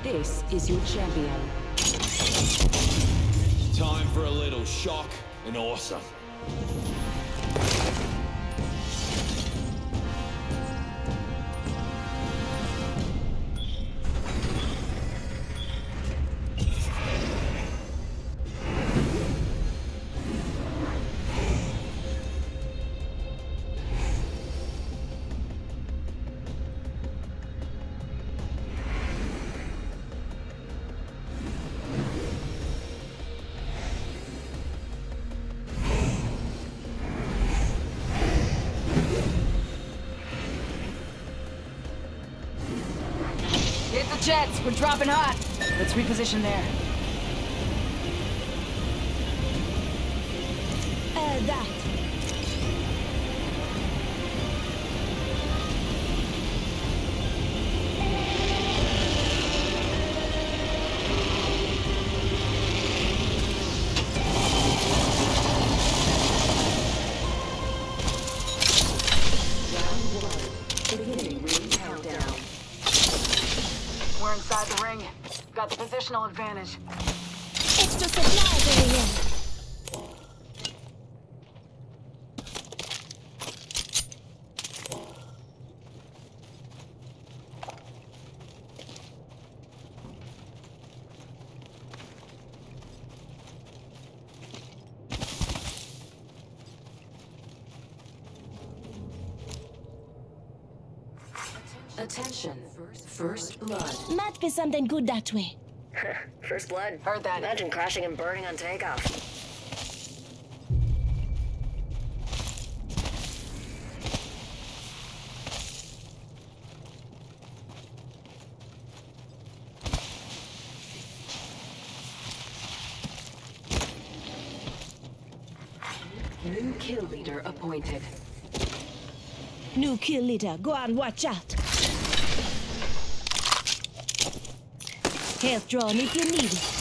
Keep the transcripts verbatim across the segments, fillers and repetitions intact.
This is your champion. Time for a little shock and awesome. Hit the jets, we're dropping hot. Let's reposition there. Uh, that. We're inside the ring. Got the positional advantage. Extra supplies over here. Attention. First blood. Might be something good that way. First blood. Heard that. Imagine crashing and burning on takeoff. New kill leader appointed. New kill leader, go on, watch out. Health drawn if you need it.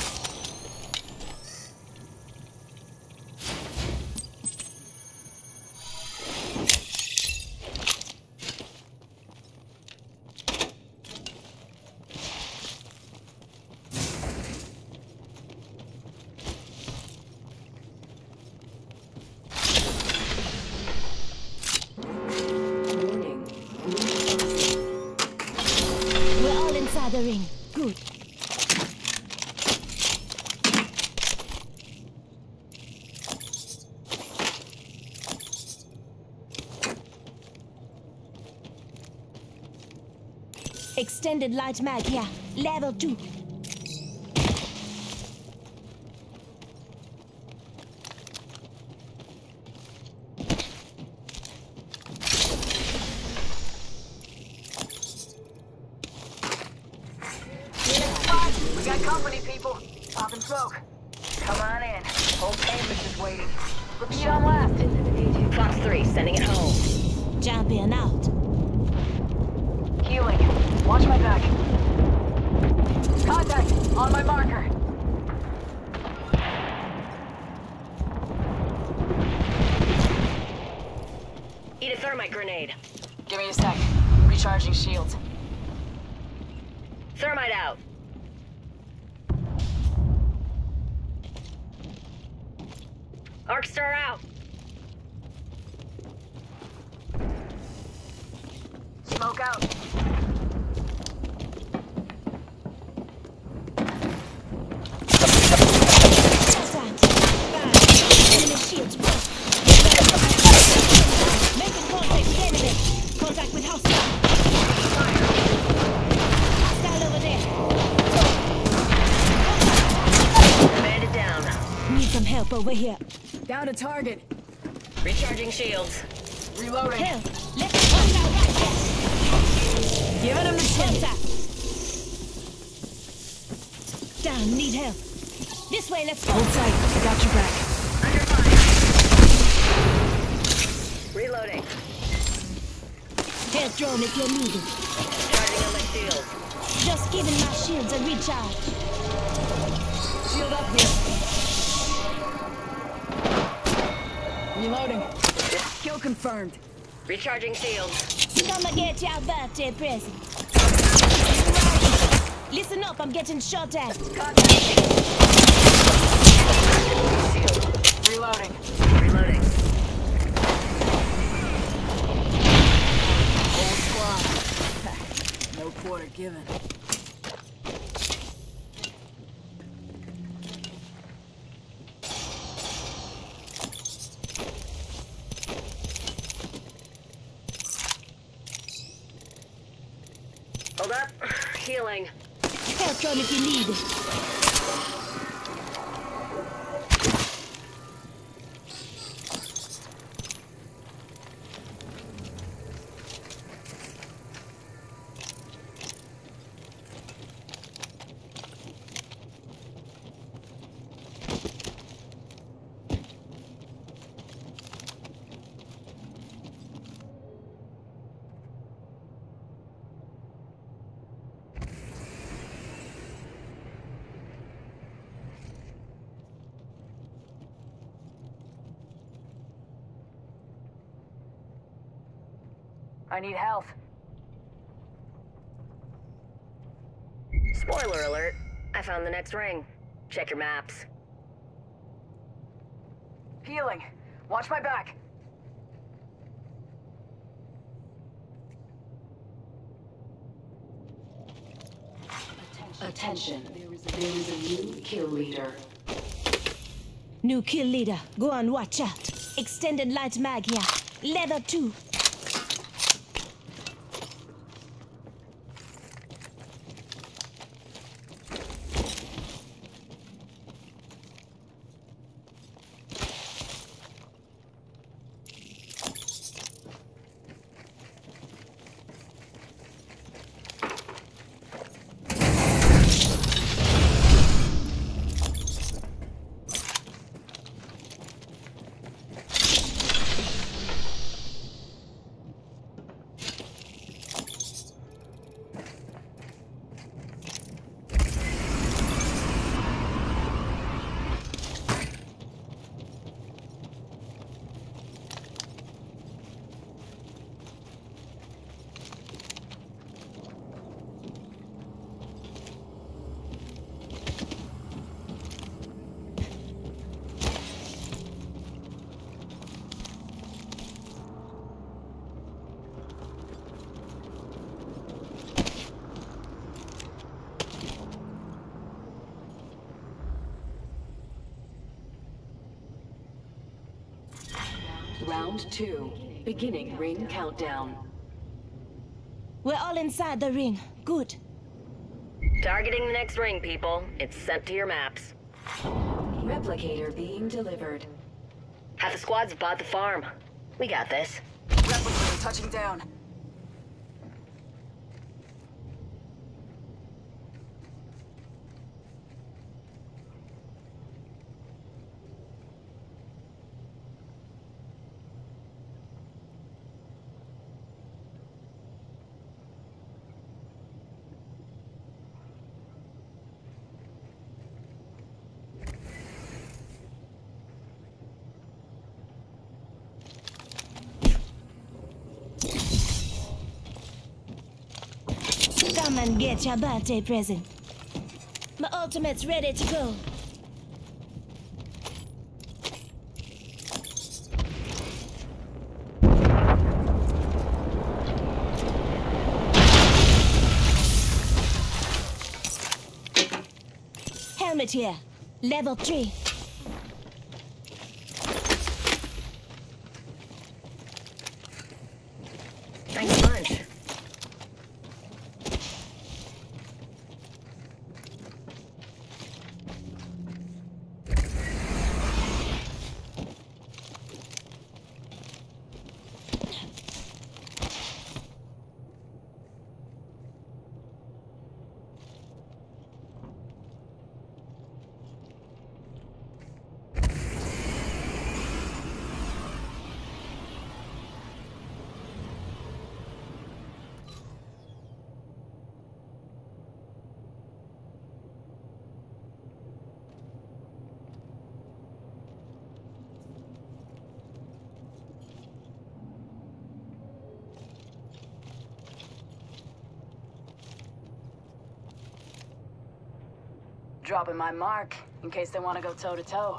We're all inside the ring. Good. Extended light mag here. Level two. We got company, people. Pop and smoke. Come on in. Whole campus is waiting. Repeat on last. Fox three, sending it home. Champion out. Healing. Watch my back. Contact on my marker. Eat a thermite grenade. Give me a sec. Recharging shields. Thermite out. Arc star out. Smoke out. Enemy shields broke. Making contact with enemy. Contact with hostile. Hostile over there. Bandit down. Need some help over here. Down to target. Recharging shields. Reloading. Help. Let's hostile right there. Giving him the chance. Contact. Down. Need help. This way. Let's go. Hold tight. I got your back. Under fire. Reloading. Health drone if you need it. Charging on my shield. Just giving my shields a recharge. Shield up here. Reloading. Kill confirmed. Recharging shields. Gonna get your birthday present. Listen up, I'm getting shot at. Contact. Shield. Reloading. Reloading. Whole squad. No quarter given. Hold up. Healing. Help come if you need it. I need health. Spoiler alert. I found the next ring. Check your maps. Healing. Watch my back. Attention. There is a new kill leader. New kill leader. Go on, watch out. Extended light mag here. Leather too. Round two. Beginning ring countdown. We're all inside the ring. Good. Targeting the next ring, people. It's sent to your maps. Replicator being delivered. Half the squads have bought the farm. We got this. Replicator touching down. Come and get your birthday present. My ultimate's ready to go. Helmet here. Level three. Thanks a bunch. Dropping my mark, in case they want to go toe-to-toe.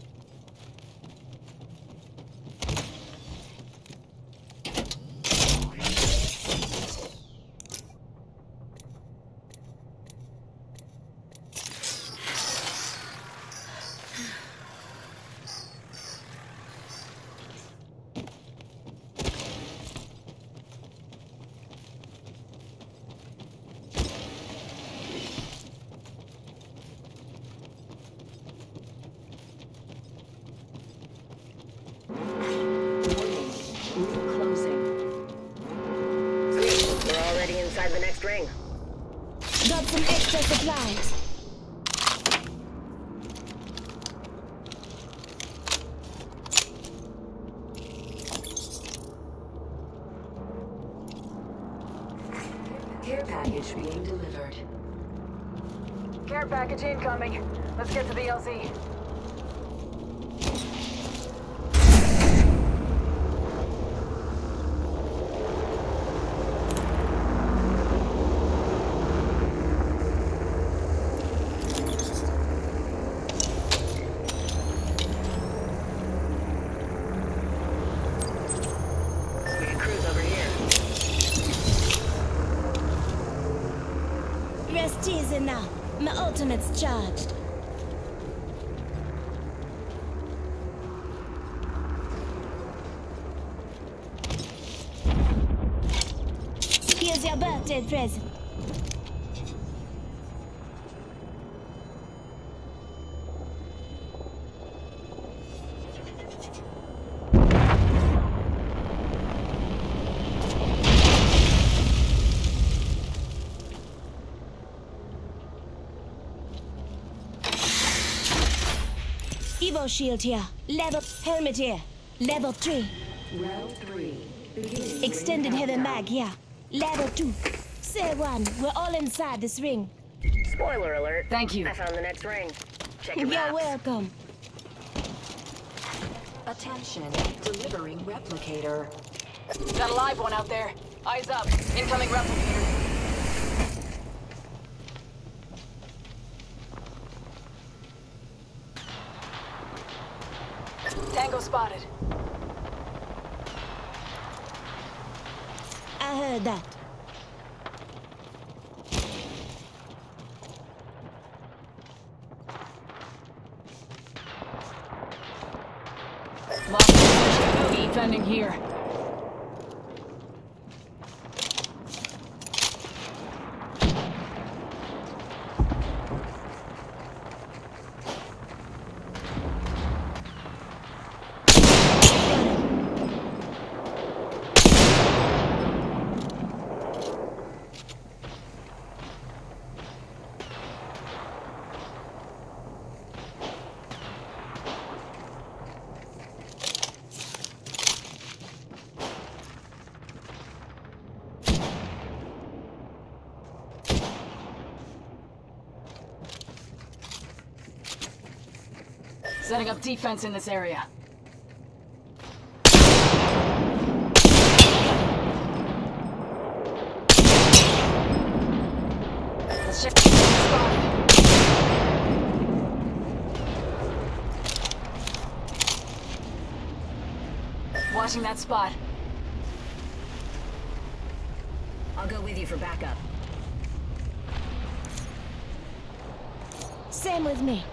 The next ring. Got some extra supplies. Care package being delivered. Care package incoming. Let's get to the L Z. Rest easy now. My ultimate's charged. Here's your birthday present. Evo shield here. Level helmet here. Level three. Round three. Beginning Extended ring heavy countdown. mag here. Level two. Say one. We're all inside this ring. Spoiler alert. Thank you. I found the next ring. Check your You're maps. welcome. Attention. Delivering replicator. Got a live one out there. Eyes up. Incoming replicator. Tango spotted. I heard that. Lost defending here. Setting up defense in this area. Let's check the spot. Watching that spot. I'll go with you for backup. Same with me.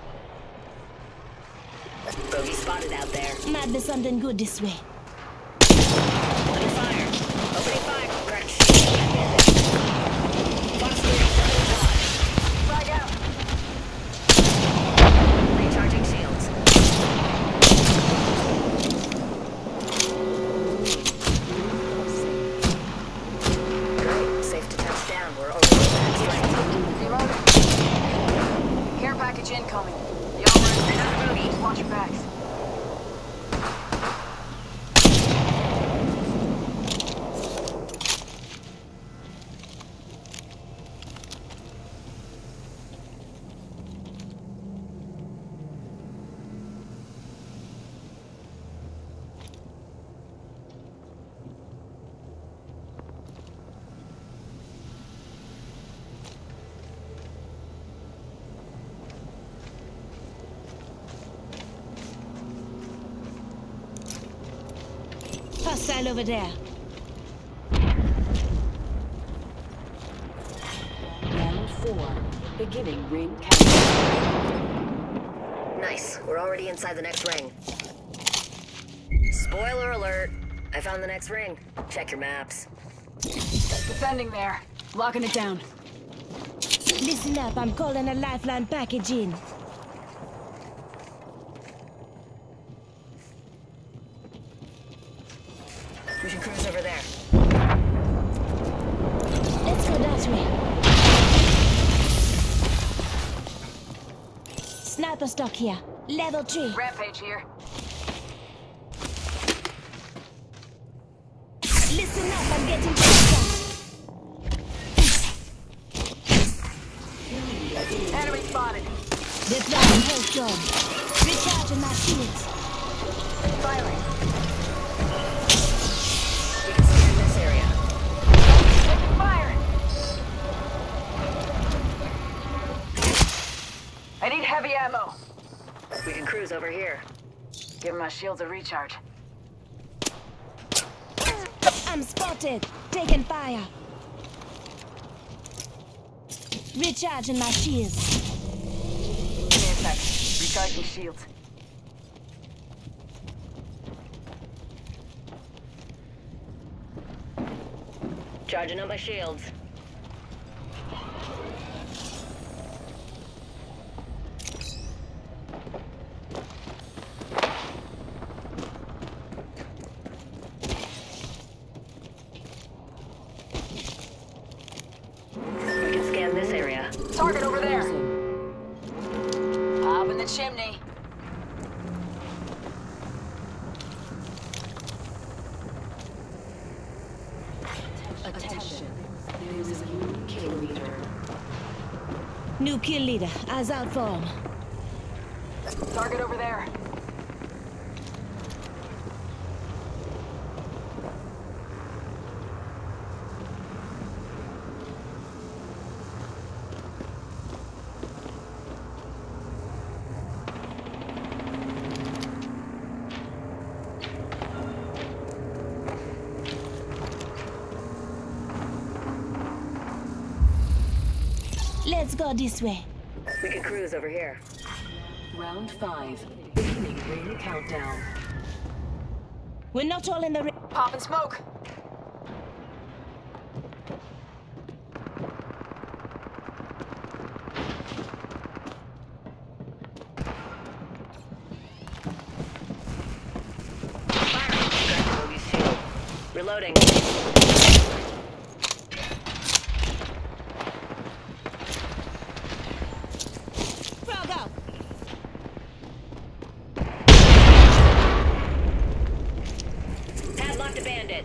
Bogey spotted out there. Might be something good this way. Under fire. Opening fire. Crack shield. Fox three. Double dodge. Frag out. Recharging shields. Great. Safe to touch down. We're over the next Reloading. Care package incoming. Y'all ready? Another bogey. Watch your backs. Hostile over there. Round four. Beginning ring countdown. Nice. We're already inside the next ring. Spoiler alert. I found the next ring. Check your maps. Defending there. Locking it down. Listen up, I'm calling a Lifeline package in. We should cruise over there. Let's go that way. Sniper stock here. Level three. Rampage here. Listen up, I'm getting shot. Enemy spotted. Deploying health drone. Recharging my shields. Firing. We can scan this area. Taking fire. I need heavy ammo. We can cruise over here. Give my shields a recharge. I'm spotted. Taking fire. Recharging my shields. Give me a sec. Recharging shields. Charging up my shields. We can scan this area. Target over there. Up in the chimney. Attention. There is a new kill leader. New kill leader. Eyes out for him. Target over there. Let's go this way. We can cruise over here. Round five. Beginning ring countdown. We're not all in the ring. Pop and smoke. Reloading. Frog out. Padlocked a bandit.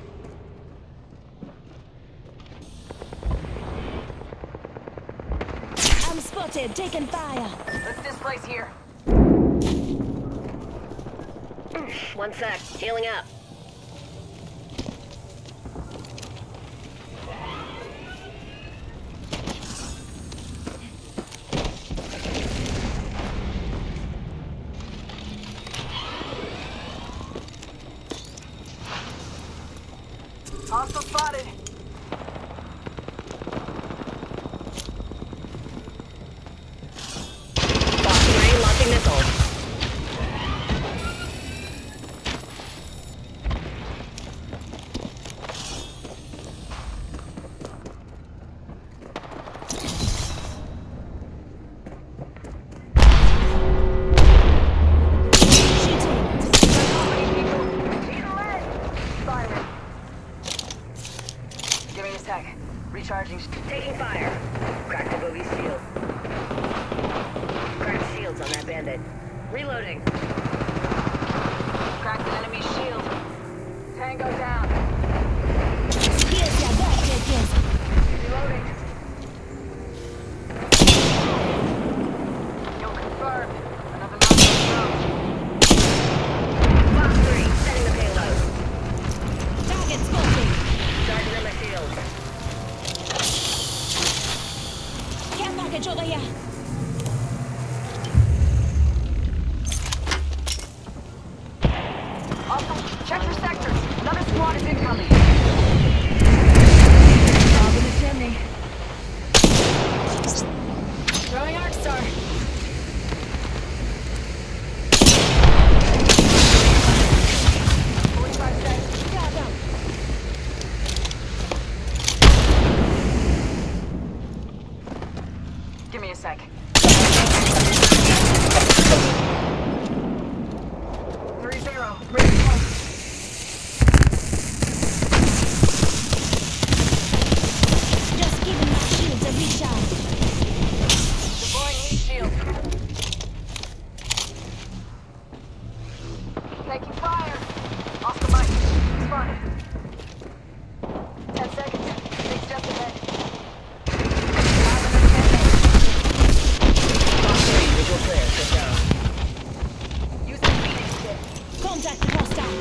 I'm spotted. Taking fire. Let's displace here. One sec. Healing up. Hostile spotted. Box three launching missiles. Give me a sec. Recharging. Taking fire. Cracked the bogey shield. Cracked shields on that bandit. Reloading. Crack the enemy shield. Tango down. Yes, yeah, that, yes, yes. Reloading. You'll confirm. Another knockdown. Box three, setting the payload. Target spotted. Charging on my shield. Care package over here. Awesome. Check your sectors. Another squad sec. Three zero. Ready to go. Just giving my shields a recharge. Deploying heat shield. Taking fire. Oscar Mike. Spotted. Ten seconds. Six just ahead. Visual clear. Sit down. Use the Phoenix kit. Contact hostile.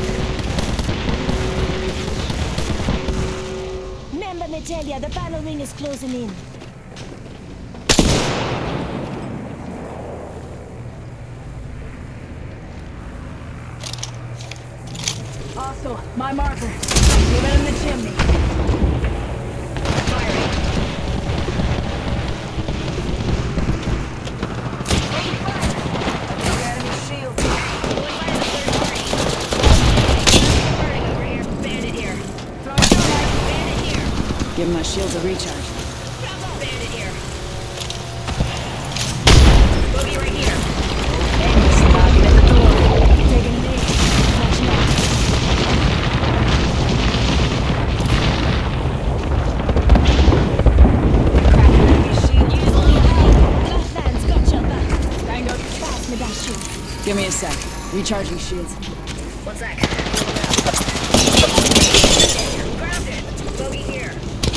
Member Natalia, the final ring is closing in. Hostile. My marker. Give it in the chimney. Firing. Taking fire. Another enemy shield. Pulling fire the third party. Burning over here. Bandit here. Throwing fire. Bandit here. Give my shields a recharge. Bandit here. Bogey right here. Enemies knocking at the door. Taking a knee. Watching out. Cracking enemy shield. Use little help. Lifeline's got your back. Tango. Pass me that shield. Give me a sec. Recharging shields. One sec. Grounded. Bogey here.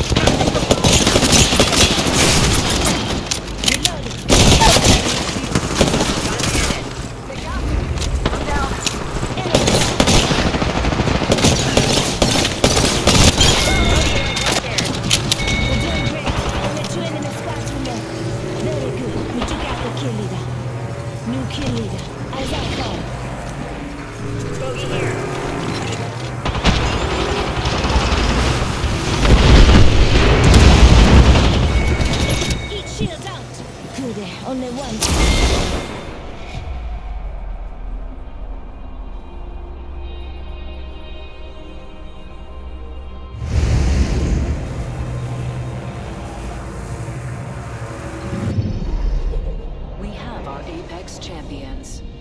Reloading. Got a bandit. Take out. I'm down. Enemy. Bogey right there. We're doing great. Only two enemy squads remain. Very good. We took out the kill leader. New kill leader. Eyes out fire. Bogey here. Each shield out. Good. eh, Only one. We have our Apex champions.